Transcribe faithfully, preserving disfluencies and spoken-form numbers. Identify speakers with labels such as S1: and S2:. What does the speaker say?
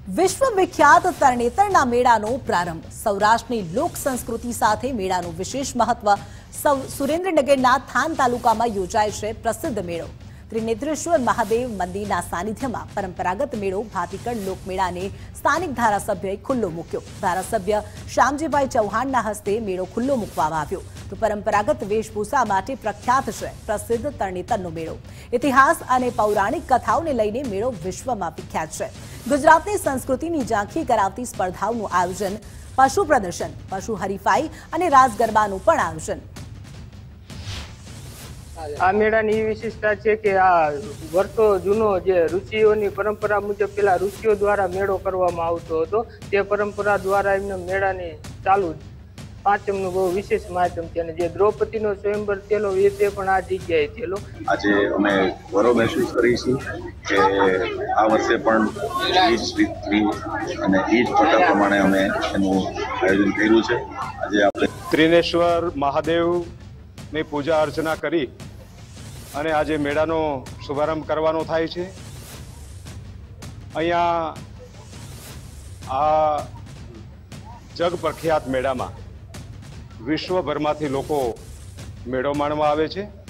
S1: વિશ્વ વિખ્યાત તરણેતરના મેળાનો પ્રારંભ। સૌરાષ્ટ્રની લોક સંસ્કૃતિ સાથે મેળાનું વિશેષ મહત્વ। સુરેન્દ્રનગરના થાન તાલુકામાં યોજાય છે પ્રસિદ્ધ મેળો। ત્રિનેત્રેશ્વર મહાદેવ મંદિરના સાનિધ્યમાં પરંપરાગત મેળો ભાતીકળ લોકમેળાને સ્થાનિક ધારાસભ્યએ ખુલ્લો મૂક્યો। ધારાસભ્ય શ્યામજીભાઈ ચૌહાણના હસ્તે મેળો ખુલ્લો મૂકવામાં આવ્યો તો પરંપરાગત વેશભૂષા માટે પ્રખ્યાત છે પ્રસિદ્ધ તરણેતરનો મેળો। ઇતિહાસ અને પૌરાણિક કથાઓને લઈને મેળો વિશ્વમાં વિખ્યાત છે। ગુજરાતની સંસ્કૃતિની ઝાંખી કરાવતી સ્પર્ધાઓનું આયોજન, પશુ પ્રદર્શન, પશુ હરીફાઈ અને રાસ ગરબાનું પણ આયોજન।
S2: આ મેળાની એ વિશેષતા છે કે આ વર્ષો જૂનો જે ઋષિઓની પરંપરા મુજબ પેલા ઋષિઓ દ્વારા મેળો કરવામાં આવતો હતો તે પરંપરા દ્વારા એમને મેળાની ચાલુ પાંચમનું બહુ વિશેષ માધ્યમ છે અને જે દ્રૌપદીનો સ્વયંવર થયેલો એ તે પણ આ જગ્યાએ થયેલો।
S3: આજે અમે ગૌરવ મહેસૂસ કરીશું કે આ વર્ષે પણ એ જ રીતથી અને એ જ પ્રકાર પ્રમાણે અમે એનું આયોજન કર્યું છે। આજે આપણે
S4: ત્રિનેશ્વર મહાદેવની પૂજા અર્ચના કરી અને આજે મેળાનો શુભારંભ કરવાનો થાય છે। અહીંયા આ જગ પ્રખ્યાત મેળામાં વિશ્વભરમાંથી લોકો મેળો માણવા આવે છે।